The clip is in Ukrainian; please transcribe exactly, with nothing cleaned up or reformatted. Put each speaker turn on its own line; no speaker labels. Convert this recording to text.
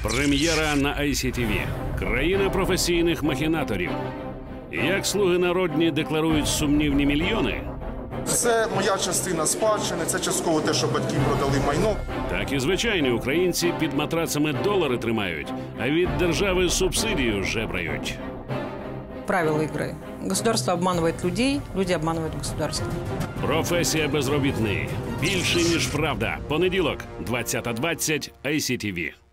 Прем'єра на ай сі ті ві. Країна професійних махінаторів. Як слуги народні декларують сумнівні мільйони,
Це моя частина спадщини, це частково те, що батьки продали майно.
так і звичайні українці під матрацами долари тримають, а від держави субсидію жебрають.
Правила игры. Государство обманывает людей, люди обманывают государство.
Професія безробітний. Більше, ніж правда. Понеділок, двадцята двадцять, ай сі ті ві.